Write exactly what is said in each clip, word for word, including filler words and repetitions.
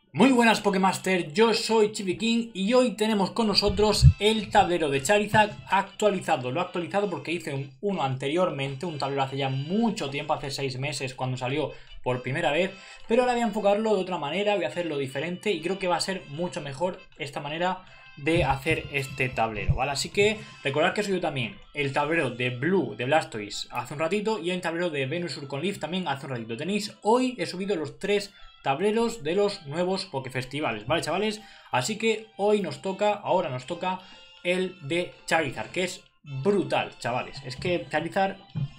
Muy buenas Pokémaster, yo soy Chibi y hoy tenemos con nosotros el tablero de Charizard actualizado. Lo he actualizado porque hice un, uno anteriormente, un tablero hace ya mucho tiempo, hace seis meses cuando salió por primera vez. Pero ahora voy a enfocarlo de otra manera, voy a hacerlo diferente y creo que va a ser mucho mejor esta manera de hacer este tablero, ¿vale? Así que recordad que he subido también el tablero de Blue de Blastoise hace un ratito y el tablero de Venusaur con Leaf también hace un ratito. Tenéis, hoy he subido los tres tableros de los nuevos Pokefestivales, ¿vale, chavales? Así que hoy nos toca, ahora nos toca el de Charizard, que es brutal, chavales. Es que Charizard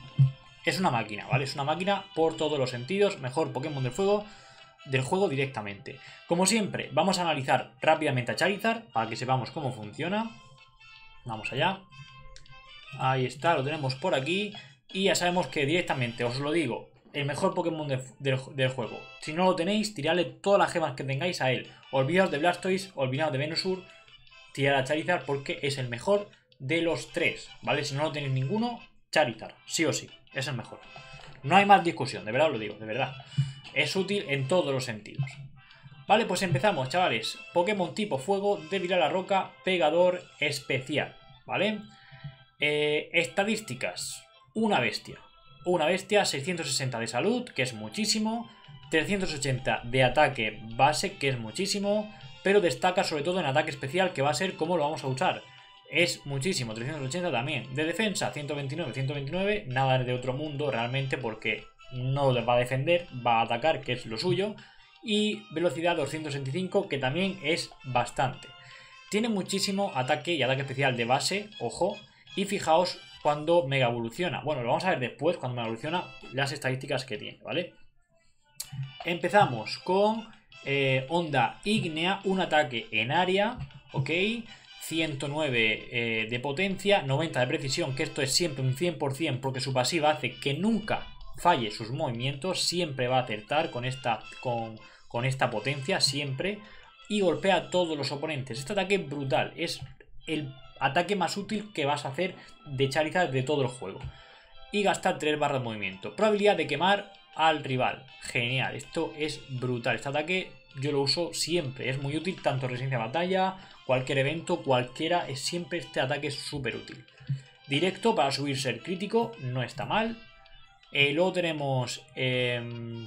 es una máquina, ¿vale? Es una máquina por todos los sentidos, mejor Pokémon del fuego del juego directamente. Como siempre, vamos a analizar rápidamente a Charizard para que sepamos cómo funciona. Vamos allá. Ahí está, lo tenemos por aquí. Y ya sabemos que directamente, os lo digo, el mejor Pokémon de, de, del juego. Si no lo tenéis, tiradle todas las gemas que tengáis a él. Olvidaos de Blastoise, olvidaos de Venusaur, tirad a Charizard porque es el mejor de los tres, ¿vale? Si no lo tenéis ninguno, Charizard, sí o sí, es el mejor. No hay más discusión, de verdad os lo digo, de verdad. Es útil en todos los sentidos. Vale, pues empezamos, chavales. Pokémon tipo fuego, débil a la roca, pegador especial, ¿vale? Eh, estadísticas. Una bestia. Una bestia, seiscientos sesenta de salud, que es muchísimo. trescientos ochenta de ataque base, que es muchísimo. Pero destaca sobre todo en ataque especial, que va a ser cómo lo vamos a usar. Es muchísimo, trescientos ochenta también. De defensa, ciento veintinueve, ciento veintinueve. Nada de otro mundo realmente, porque no va a defender, va a atacar, que es lo suyo. Y velocidad doscientos sesenta y cinco, que también es bastante. Tiene muchísimo ataque y ataque especial de base, ojo. Y fijaos cuando mega evoluciona. Bueno, lo vamos a ver después, cuando mega evoluciona, las estadísticas que tiene, ¿vale? Empezamos con eh, onda ígnea, un ataque en área, ¿ok? ciento nueve eh, de potencia, noventa de precisión, que esto es siempre un cien por cien porque su pasiva hace que nunca falle sus movimientos, siempre va a acertar con esta, con, con esta potencia, siempre, y golpea a todos los oponentes. Este ataque es brutal, es el ataque más útil que vas a hacer de Charizard de todo el juego. Y gastar tres barras de movimiento. Probabilidad de quemar al rival. Genial, esto es brutal. Este ataque yo lo uso siempre, es muy útil, tanto resistencia a batalla, cualquier evento, cualquiera, es siempre este ataque es súper útil. Directo para subirse el crítico, no está mal. Eh, luego tenemos eh,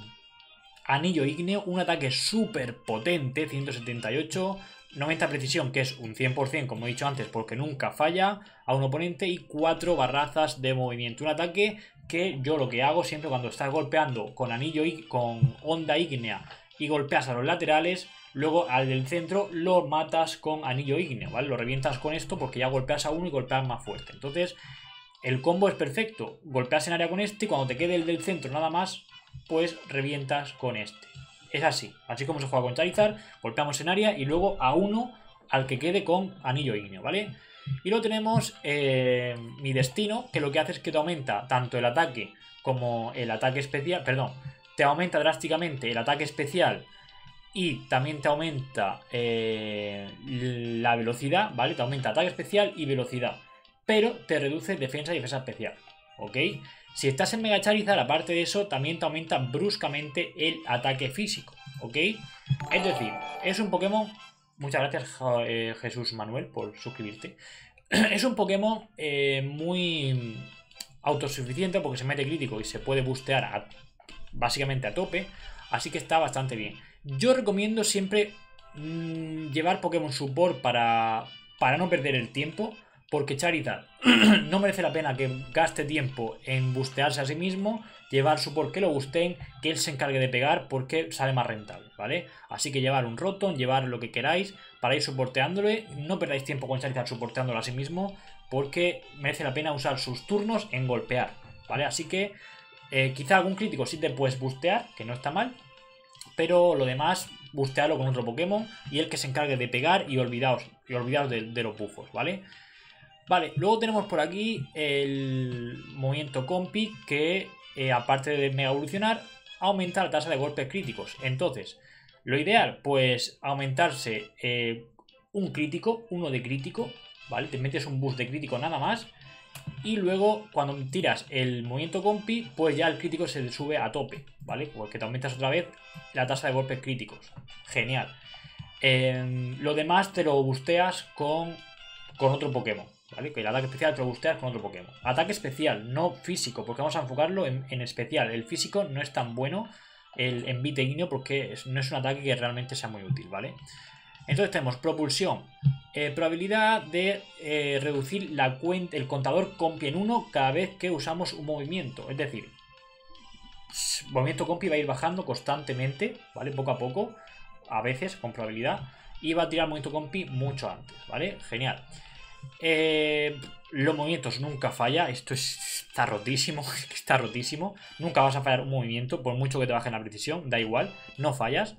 Anillo Ígneo, un ataque súper potente, ciento setenta y ocho, noventa precisión, que es un cien por cien, como he dicho antes, porque nunca falla a un oponente, y cuatro barrazas de movimiento. Un ataque que yo lo que hago siempre cuando estás golpeando con anillo con onda ígnea y golpeas a los laterales, luego al del centro lo matas con anillo ígneo, ¿vale? Lo revientas con esto porque ya golpeas a uno y golpeas más fuerte. Entonces, el combo es perfecto. Golpeas en área con este y cuando te quede el del centro nada más, pues revientas con este. Es así, así como se juega con Charizard, golpeamos en área y luego a uno al que quede con anillo ígneo, ¿vale? Y luego tenemos eh, mi destino, que lo que hace es que te aumenta tanto el ataque como el ataque especial, perdón, te aumenta drásticamente el ataque especial y también te aumenta eh, la velocidad, ¿vale? Te aumenta ataque especial y velocidad, pero te reduce defensa y defensa especial, ¿ok? Si estás en Mega Charizard, aparte de eso, también te aumenta bruscamente el ataque físico, ¿ok? Es decir, es un Pokémon... Muchas gracias, eh, Jesús Manuel, por suscribirte. Es un Pokémon eh, muy autosuficiente porque se mete crítico y se puede bustear a, básicamente a tope, así que está bastante bien. Yo recomiendo siempre mmm, llevar Pokémon Support para, para no perder el tiempo, porque Charizard no merece la pena que gaste tiempo en bustearse a sí mismo, llevar support que lo busteen, que él se encargue de pegar porque sale más rentable, ¿vale? Así que llevar un Rotom, llevar lo que queráis para ir soporteándole, no perdáis tiempo con Charizard soporteándolo a sí mismo porque merece la pena usar sus turnos en golpear, ¿vale? Así que eh, quizá algún crítico sí te puedes bustear, que no está mal, pero lo demás, bustearlo con otro Pokémon y el que se encargue de pegar y olvidaos, y olvidaos de, de los buffos, ¿vale? Vale, luego tenemos por aquí el movimiento Compi que, eh, aparte de mega evolucionar, aumenta la tasa de golpes críticos. Entonces, lo ideal, pues aumentarse eh, un crítico, uno de crítico, ¿vale? Te metes un boost de crítico nada más Y luego cuando tiras el movimiento compi, pues ya el crítico se sube a tope, ¿vale? Porque te aumentas otra vez la tasa de golpes críticos. Genial. Eh, lo demás te lo busteas con, con otro Pokémon, ¿vale? Que el ataque especial te lo busteas con otro Pokémon. Ataque especial, no físico, porque vamos a enfocarlo en, en especial. El físico no es tan bueno el envite ignio porque es, no es un ataque que realmente sea muy útil, ¿vale? Entonces tenemos propulsión, eh, probabilidad de eh, reducir la cuenta, el contador compi en uno cada vez que usamos un movimiento. Es decir, movimiento compi va a ir bajando constantemente, ¿vale? Poco a poco, a veces con probabilidad, y va a tirar movimiento compi mucho antes, ¿vale? Genial. Eh, los movimientos nunca falla. Esto es, está rotísimo. Está rotísimo. Nunca vas a fallar un movimiento, por mucho que te bajen la precisión, da igual, no fallas.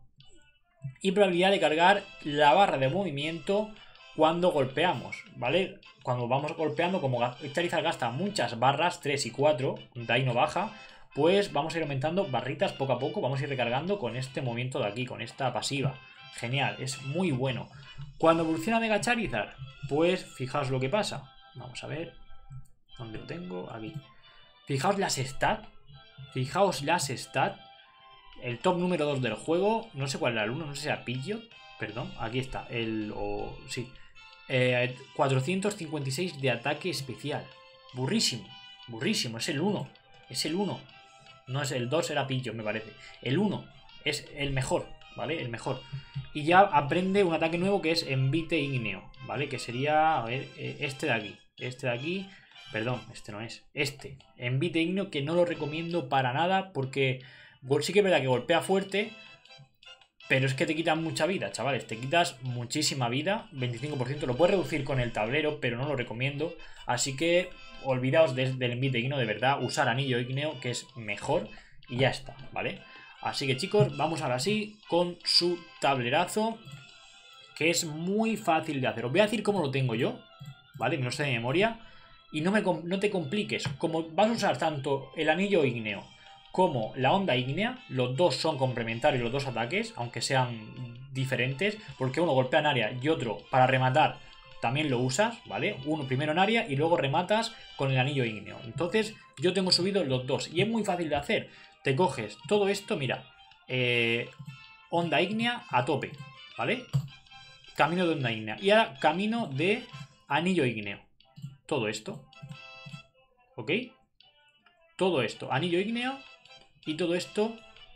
Y probabilidad de cargar la barra de movimiento cuando golpeamos, ¿vale? Cuando vamos golpeando, como Charizard gasta muchas barras, tres y cuatro, de ahí no baja, pues vamos a ir aumentando barritas poco a poco. Vamos a ir recargando con este movimiento de aquí, con esta pasiva. Genial, es muy bueno. Cuando evoluciona Mega Charizard, pues fijaos lo que pasa. Vamos a ver, ¿dónde lo tengo? Aquí. Fijaos las stats. Fijaos las stats. El top número dos del juego. No sé cuál era el uno, no sé si era Pidgeot. Perdón, aquí está. El. O, sí. Eh, cuatrocientos cincuenta y seis de ataque especial. Burrísimo. Burrísimo. Es el uno. Es el uno. No es el dos, era Pidgeot, me parece. El uno es el mejor, ¿vale? El mejor. Y ya aprende un ataque nuevo que es Envite Ígneo, ¿vale? Que sería, a ver, este de aquí. Este de aquí. Perdón, este no es. Este. Envite Ígneo, que no lo recomiendo para nada porque sí que es verdad que golpea fuerte, pero es que te quitan mucha vida, chavales. Te quitas muchísima vida, veinticinco por ciento. Lo puedes reducir con el tablero, pero no lo recomiendo. Así que olvidaos de, del envite ígneo, de verdad. Usar anillo ígneo, que es mejor. Y ya está, ¿vale? Así que chicos, vamos ahora sí con su tablerazo, que es muy fácil de hacer. Os voy a decir cómo lo tengo yo, ¿vale? Me lo sé de memoria. Y no, me, no te compliques. Como vas a usar tanto el anillo ígneo como la onda ígnea, los dos son complementarios, los dos ataques, aunque sean diferentes, porque uno golpea en área y otro para rematar también lo usas, ¿vale? Uno primero en área y luego rematas con el anillo ígneo. Entonces yo tengo subido los dos y es muy fácil de hacer. Te coges todo esto, mira, eh, onda ígnea a tope, ¿vale? Camino de onda ígnea y ahora camino de anillo ígneo. Todo esto, ¿ok? Todo esto, anillo ígneo. Y todo esto,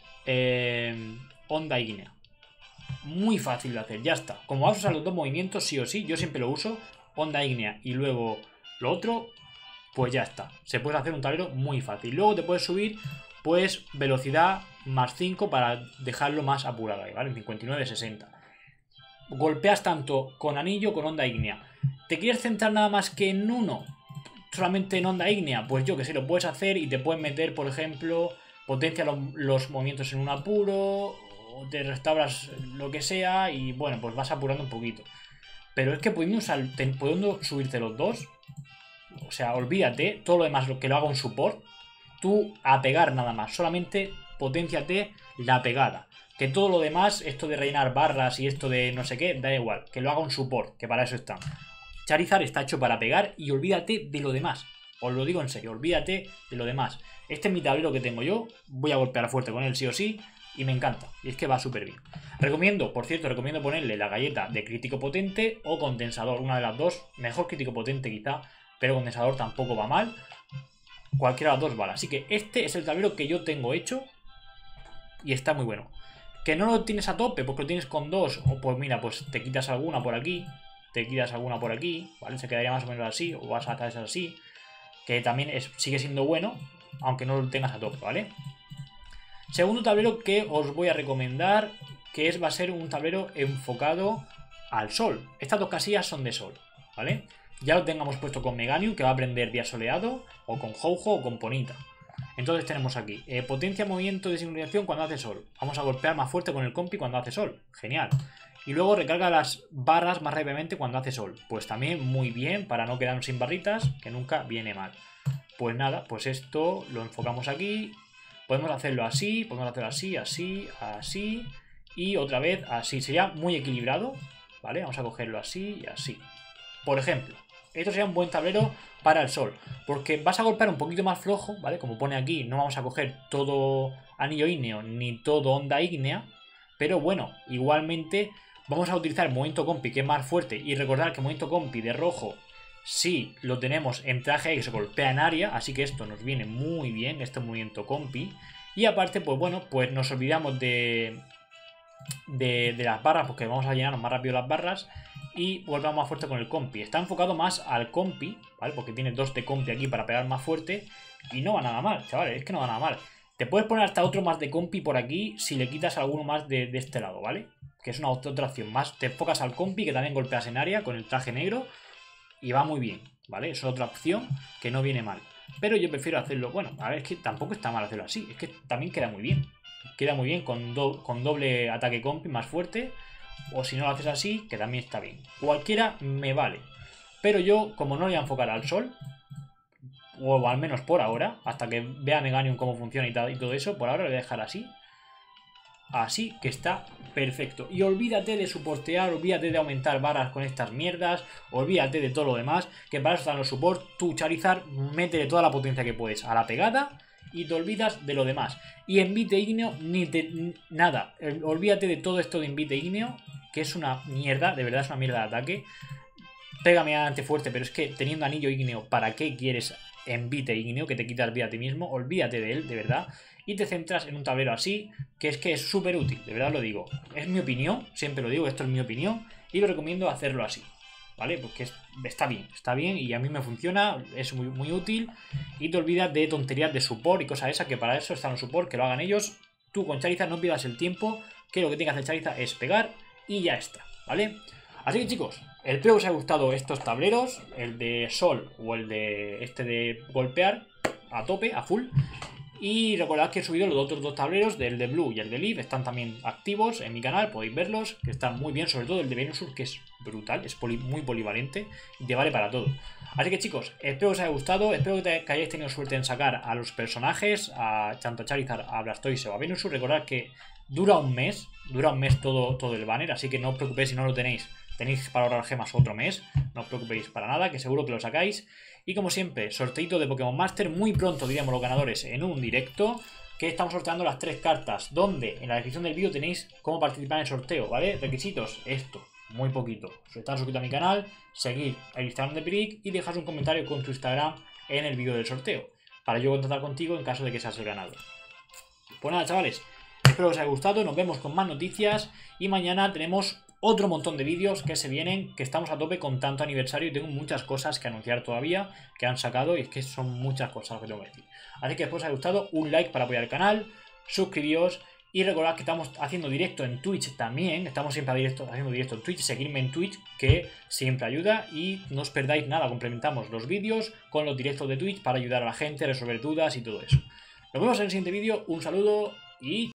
eh, onda ígnea. Muy fácil de hacer, ya está. Como vas a usar los dos movimientos, sí o sí, yo siempre lo uso, onda ígnea y luego lo otro, pues ya está. Se puede hacer un tablero muy fácil. Luego te puedes subir, pues, velocidad más cinco para dejarlo más apurado ahí, ¿vale? En cincuenta y nueve, sesenta. Golpeas tanto con anillo, con onda ígnea. ¿Te quieres centrar nada más que en uno? Solamente en onda ígnea, pues yo que sé, lo puedes hacer y te puedes meter, por ejemplo, potencia los, los movimientos en un apuro, o te restauras lo que sea y bueno, pues vas apurando un poquito. Pero es que pudiendo, usar, te, pudiendo subirte los dos, o sea, olvídate, todo lo demás lo que lo haga un support, tú a pegar nada más, solamente potenciate la pegada. Que todo lo demás, esto de rellenar barras y esto de no sé qué, da igual, que lo haga un support, que para eso está. Charizard está hecho para pegar y olvídate de lo demás. Os lo digo en serio, olvídate de lo demás. Este es mi tablero que tengo yo. Voy a golpear fuerte con él sí o sí. Y me encanta. Y es que va súper bien. Recomiendo, por cierto, recomiendo ponerle la galleta de crítico potente o condensador. Una de las dos. Mejor crítico potente quizá. Pero condensador tampoco va mal. Cualquiera de las dos vale. Así que este es el tablero que yo tengo hecho. Y está muy bueno. Que no lo tienes a tope porque lo tienes con dos. O pues mira, pues te quitas alguna por aquí. Te quitas alguna por aquí. ¿Vale? Se quedaría más o menos así. O vas a hacer así. Que también es, sigue siendo bueno, aunque no lo tengas a tope, ¿vale? Segundo tablero que os voy a recomendar, que es, va a ser un tablero enfocado al sol. Estas dos casillas son de sol, ¿vale? Ya lo tengamos puesto con Meganium, que va a aprender día soleado, o con Ho-Ho o con Ponita. Entonces tenemos aquí, eh, potencia, movimiento de sincronización cuando hace sol. Vamos a golpear más fuerte con el compi cuando hace sol. Genial. Y luego recarga las barras más rápidamente cuando hace sol. Pues también muy bien para no quedarnos sin barritas, que nunca viene mal. Pues nada, pues esto lo enfocamos aquí. Podemos hacerlo así, podemos hacerlo así, así, así. Y otra vez así. Sería muy equilibrado, ¿vale? Vamos a cogerlo así y así. Por ejemplo, esto sería un buen tablero para el sol, porque vas a golpear un poquito más flojo, ¿vale? Como pone aquí, no vamos a coger todo anillo ígneo ni todo onda ígnea, pero bueno, igualmente vamos a utilizar el movimiento compi, que es más fuerte, y recordar que el movimiento compi de rojo sí lo tenemos en traje que se golpea en área, así que esto nos viene muy bien, este movimiento compi. Y aparte, pues bueno, pues nos olvidamos de, de, de las barras, porque vamos a llenarnos más rápido las barras y volvemos más fuerte con el compi. Está enfocado más al compi, ¿vale? Porque tiene dos de compi aquí para pegar más fuerte y no va nada mal, chavales, es que no va nada mal. Te puedes poner hasta otro más de compi por aquí si le quitas alguno más de, de este lado, ¿vale? Que es una otra opción más. Te enfocas al compi, que también golpeas en área con el traje negro y va muy bien, ¿vale? Eso es otra opción que no viene mal. Pero yo prefiero hacerlo, bueno, a ver, es que tampoco está mal hacerlo así, es que también queda muy bien. Queda muy bien con, do, con doble ataque compi más fuerte. O si no lo haces así, que también está bien. Cualquiera me vale. Pero yo, como no le voy a enfocar al sol, o al menos por ahora, hasta que vea Meganium cómo funciona y, tal, y todo eso, por ahora le voy a dejar así. Así que está perfecto. Y olvídate de soportear, olvídate de aumentar barras con estas mierdas, olvídate de todo lo demás, que para eso están los support. Tu Charizard, métele toda la potencia que puedes a la pegada y te olvidas de lo demás. Y envite ígneo, ni te, nada. Olvídate de todo esto de envite ígneo, que es una mierda, de verdad es una mierda de ataque. Pega medianamente fuerte, pero es que teniendo anillo ígneo, ¿para qué quieres envite ígneo que te quitas vida a ti mismo? Olvídate de él, de verdad. Y te centras en un tablero así, que es que es súper útil, de verdad lo digo. Es mi opinión, siempre lo digo, esto es mi opinión, y lo recomiendo hacerlo así, ¿vale? Porque es, está bien, está bien y a mí me funciona, es muy, muy útil. Y te olvidas de tonterías de support y cosas esas, que para eso están los support, que lo hagan ellos. Tú con Charizard no pierdas el tiempo, que lo que tenga que hacer Charizard es pegar y ya está, ¿vale? Así que chicos, espero que os haya gustado estos tableros, el de sol o el de este de golpear a tope, a full. Y recordad que he subido los otros dos tableros, del de Blue y el de Leaf, están también activos en mi canal, podéis verlos, que están muy bien, sobre todo el de Venusaur, que es brutal, es poli muy polivalente y te vale para todo. Así que chicos, espero que os haya gustado, espero que, te, que hayáis tenido suerte en sacar a los personajes, a tanto a Charizard, a Blastoise o a Venusaur. Recordad que dura un mes, dura un mes todo, todo el banner, así que no os preocupéis si no lo tenéis. Tenéis para ahorrar gemas otro mes, no os preocupéis para nada, que seguro que lo sacáis. Y como siempre, sorteito de Pokémon Master, muy pronto diremos los ganadores en un directo, que estamos sorteando las tres cartas, donde en la descripción del vídeo tenéis cómo participar en el sorteo, ¿vale? Requisitos, esto, muy poquito. Estar suscrito a mi canal, seguir el Instagram de Piric y dejar un comentario con tu Instagram en el vídeo del sorteo, para yo contactar contigo en caso de que seas el ganador. Pues nada, chavales, espero que os haya gustado, nos vemos con más noticias y mañana tenemos otro montón de vídeos que se vienen, que estamos a tope con tanto aniversario y tengo muchas cosas que anunciar todavía, que han sacado y es que son muchas cosas lo que tengo que decir. Así que después os haya gustado, un like para apoyar el canal, suscribíos y recordad que estamos haciendo directo en Twitch también, estamos siempre a directo, haciendo directo en Twitch, seguidme en Twitch que siempre ayuda y no os perdáis nada, complementamos los vídeos con los directos de Twitch para ayudar a la gente a resolver dudas y todo eso. Nos vemos en el siguiente vídeo, un saludo y...